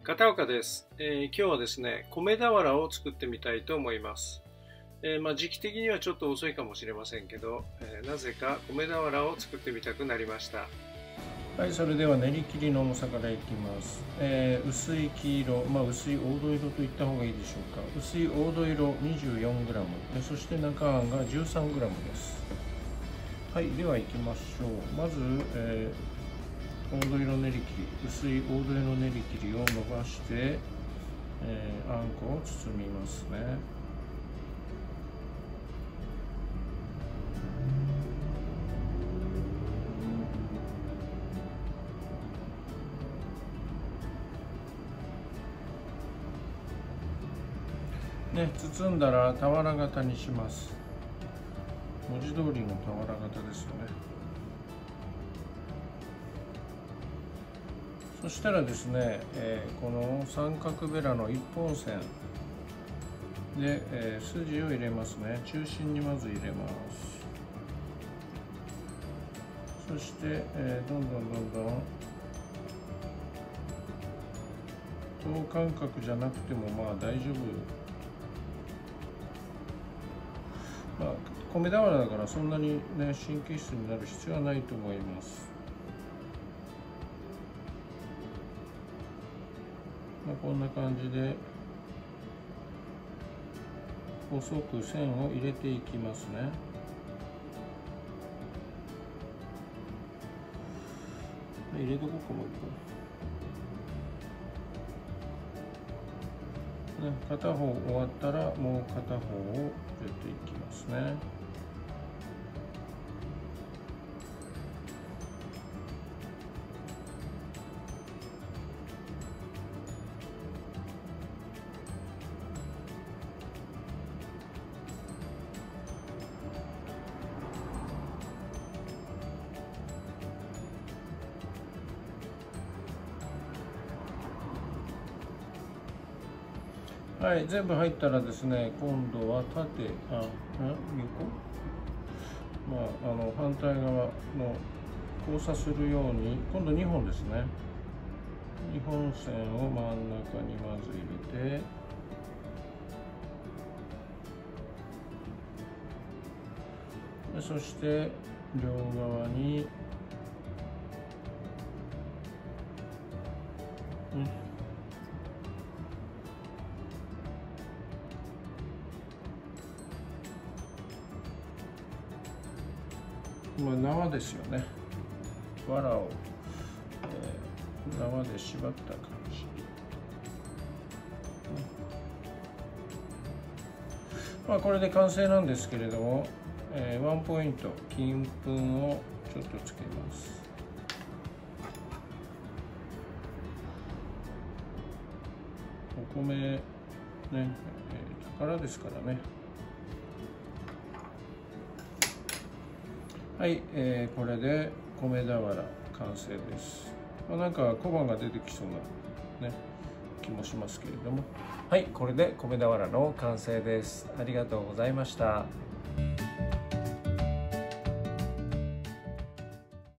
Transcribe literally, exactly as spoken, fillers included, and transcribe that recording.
片岡です、えー、今日はですね、米俵を作ってみたいと思います。えーまあ、時期的にはちょっと遅いかもしれませんけど、えー、なぜか米俵を作ってみたくなりました。 はい、それでは練り切りの重さからいきます。えー、薄い黄色、まあ薄い黄土色と言った方がいいでしょうか。薄い黄土色 にじゅうよんグラム、そして中あんが じゅうさんグラム です。はい、では行きましょう。まず、えー黄土色練り切り、薄い黄土色練り切りを伸ばして、えー、あんこを包みますね。ね、包んだら俵型にします。文字通りの俵型ですよね。そしたらですね、えー、この三角ベラの一本線で、えー、筋を入れますね。中心にまず入れます。そして、えー、どんどんどんどん等間隔じゃなくてもまあ大丈夫。まあ、米俵だからそんなにね神経質になる必要はないと思います。まあ、こんな感じで細く線を入れていきますね。入れとこうかもう一個、ね、片方終わったらもう片方を入れていきますね。はい、全部入ったらですね、今度は縦、あ、横、まあ、あの反対側の交差するように、今度にほんですね。にほん線を真ん中にまず入れて、でそして両側に、ね、まあ、縄ですよね。藁を、えー、縄で縛った感じ。まあ、これで完成なんですけれども、えー、ワンポイント金粉をちょっとつけます。お米ね、えー、宝ですからね。はい、えー、これで米俵完成です。まあ、なんか小判が出てきそうなね気もしますけれども、はい、これで米俵の完成です。ありがとうございました。